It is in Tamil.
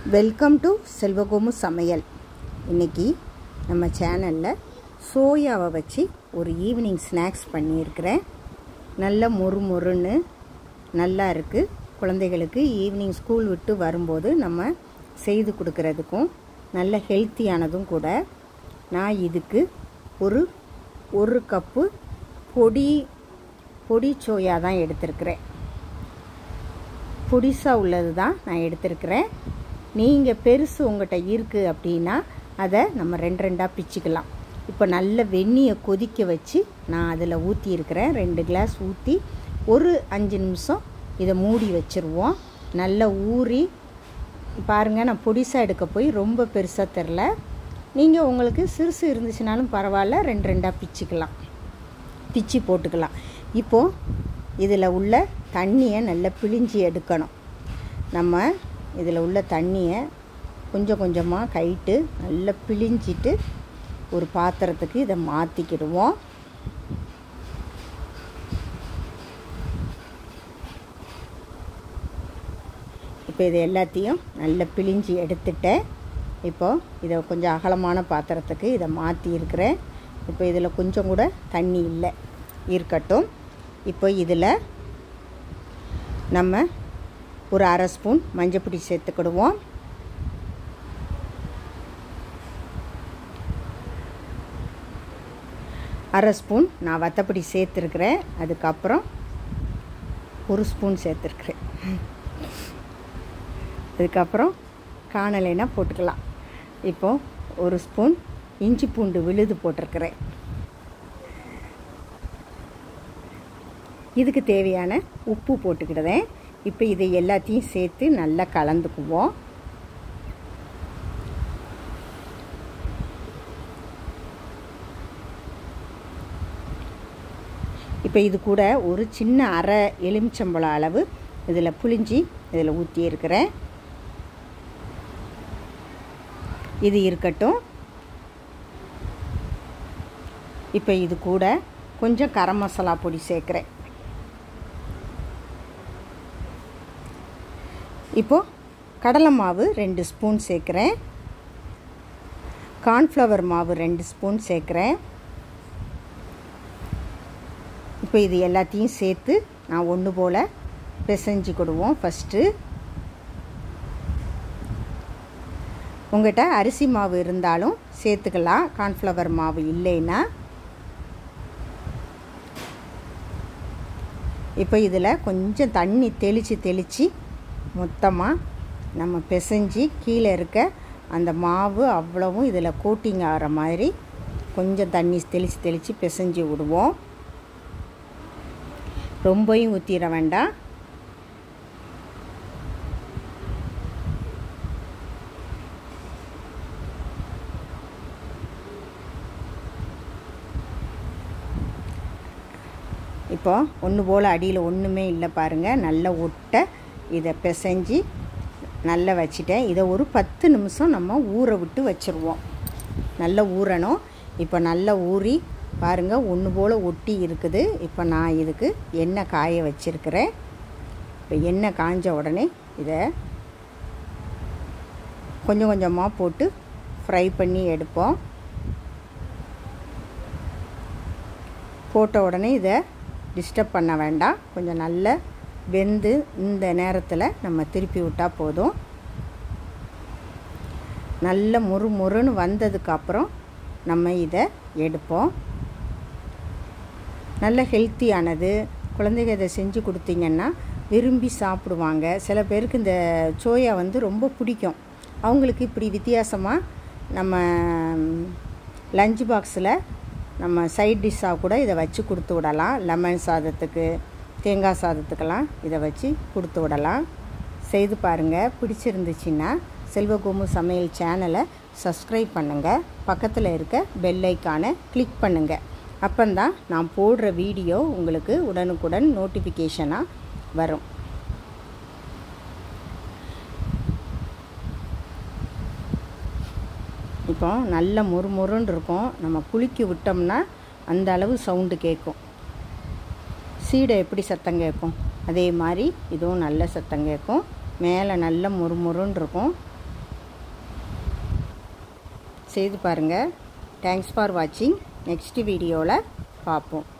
வெல்கம் டு செல்வகோமு சமையல். இன்றைக்கி நம்ம சேனலில் சோயாவை வச்சு ஒரு ஈவினிங் ஸ்நாக்ஸ் பண்ணியிருக்கிறேன். நல்ல மொறுன்னு நல்லா இருக்குது. குழந்தைகளுக்கு ஈவினிங் ஸ்கூல் விட்டு வரும்போது நம்ம செய்து கொடுக்கறதுக்கும் நல்ல ஹெல்த்தியானதும் கூட. நான் இதுக்கு ஒரு கப்பு பொடி சோயா தான் எடுத்திருக்கிறேன். பொடிசாக உள்ளது தான் நான் எடுத்திருக்கிறேன். நீங்கள் பெருசு உங்கள்கிட்ட இருக்குது அப்படின்னா அதை நம்ம ரெண்டாக பிச்சுக்கலாம். இப்போ நல்ல வெந்நியை கொதிக்க வச்சு நான் அதில் ஊற்றியிருக்கிறேன். 2 கிளாஸ் ஊற்றி ஒரு 5 நிமிஷம் இதை மூடி வச்சுருவோம். நல்லா ஊறி பாருங்கள். நான் பொடிசாக எடுக்க போய் ரொம்ப பெருசாக தெரில. நீங்கள் உங்களுக்கு சிறுசு இருந்துச்சுனாலும் பரவாயில்ல, 2 பிச்சுக்கலாம், பிச்சு போட்டுக்கலாம். இப்போது இதில் உள்ள தண்ணியை நல்லா பிழிஞ்சி எடுக்கணும். நம்ம இதில் உள்ள தண்ணியை கொஞ்சம் கொஞ்சமாக கைட்டு நல்லா பிழிஞ்சிட்டு ஒரு பாத்திரத்துக்கு இதை மாற்றிக்கிடுவோம். இப்போ இதை எல்லாத்தையும் நல்லா பிழிஞ்சி எடுத்துட்டேன். இப்போது இதை கொஞ்சம் அகலமான பாத்திரத்துக்கு இதை மாற்றியிருக்கிறேன். இப்போ இதில் கொஞ்சம் கூட தண்ணி இல்லை, இருக்கட்டும். இப்போ இதில் நம்ம ஒரு 1/2 ஸ்பூன் மஞ்சப்பொடி சேர்த்துக்கிடுவோம். அரை ஸ்பூன் நான் வத்தப்பொடி சேர்த்துருக்கிறேன். அதுக்கப்புறம் 1 ஸ்பூன் சேர்த்துருக்குறேன். அதுக்கப்புறம் காணலைனா போட்டுக்கலாம். இப்போது 1 ஸ்பூன் இஞ்சி பூண்டு விழுது போட்டிருக்கிறேன். இதுக்கு தேவையான உப்பு போட்டுக்கிடுவேன். இப்போ இதை எல்லாத்தையும் சேர்த்து நல்லா கலந்துக்குவோம். இப்போ இது கூட ஒரு சின்ன அரை எலுமிச்சம்பழம் அளவு இதில் புளிஞ்சி இதில் ஊற்றியிருக்கிறேன். இது இருக்கட்டும். இப்போ இது கூட கொஞ்சம் கரம் மசாலா பொடி சேர்க்குறேன். இப்போது கடலை மாவு 2 ஸ்பூன் சேர்க்குறேன். கார்ன்ஃப்ளவர் மாவு 2 ஸ்பூன் சேர்க்குறேன். இப்போ இது எல்லாத்தையும் சேர்த்து நான் ஒன்று போல் பிசைஞ்சிக்கிடுவோம். ஃபஸ்ட்டு உங்கள்கிட்ட அரிசி மாவு இருந்தாலும் சேர்த்துக்கலாம். கார்ன்ஃப்ளவர் மாவு இல்லைன்னா இப்போ இதில் கொஞ்சம் தண்ணி தெளித்து மொத்தமாக நம்ம பிசைஞ்சி கீழே இருக்க அந்த மாவு அவ்வளவும் இதில் கோட்டிங் ஆகிற மாதிரி கொஞ்சம் தண்ணி தெளித்து பிசைஞ்சி விடுவோம். ரொம்பவும் ஊற்றிட வேண்டாம். இப்போ ஒன்று போல் அடியில் ஒன்றுமே இல்லை பாருங்கள். நல்ல ஒட்டை இதை பிசைஞ்சி நல்லா வச்சுட்டேன். இதை ஒரு 10 நிமிஷம் நம்ம ஊற விட்டு வச்சுருவோம். நல்லா ஊறணும். இப்போ நல்லா ஊறி பாருங்கள், ஒன்று போல் ஒட்டி இருக்குது. இப்போ நான் இதுக்கு எண்ணெய் காய வச்சுருக்கிறேன். இப்போ எண்ணெய் காஞ்ச உடனே இதை கொஞ்சம் கொஞ்சமாக போட்டு ஃப்ரை பண்ணி எடுப்போம். போட்ட உடனே இதை டிஸ்டர்ப் பண்ண வேண்டாம். கொஞ்சம் நல்ல வெந்து இந்த நேரத்தில் நம்ம திருப்பி விட்டால் போதும். நல்ல மொறுன்னு வந்ததுக்கப்புறம் நம்ம இதை எடுப்போம். நல்ல ஹெல்த்தியானது. குழந்தைங்க இதை செஞ்சு கொடுத்தீங்கன்னா விரும்பி சாப்பிடுவாங்க. சில பேருக்கு இந்த சோயா ரொம்ப பிடிக்கும். அவங்களுக்கு இப்படி வித்தியாசமாக நம்ம லஞ்ச் பாக்ஸில் நம்ம சைட் டிஷ்ஷாக கூட இதை வச்சு கொடுத்து விடலாம். லெமன் சாதத்துக்கு, தேங்காய் சாதத்துக்கெல்லாம் இதை வச்சு கொடுத்து விடலாம். செய்து பாருங்கள். பிடிச்சிருந்துச்சின்னா செல்வகோமு சமையல் சேனலை சப்ஸ்கிரைப் பண்ணுங்கள். பக்கத்தில் இருக்க பெல் ஐக்கானை கிளிக் பண்ணுங்கள். அப்போந்தான் நான் போடுற வீடியோ உங்களுக்கு உடனுக்குடன் நோட்டிஃபிகேஷனாக வரும். இப்போ நல்ல மொறுன்னு இருக்கும். நம்ம குலுக்கி விட்டோம்னா அந்த அளவு சவுண்டு கேட்கும். சீடை எப்படி சத்தம் கேட்கும் அதே மாதிரி இதுவும் நல்ல சத்தம் கேட்கும். மேலே நல்ல மொறுன்னு இருக்கும். செய்து பாருங்கள். தேங்க்ஸ் ஃபார் வாட்சிங். நெக்ஸ்ட் வீடியோவில் பார்ப்போம்.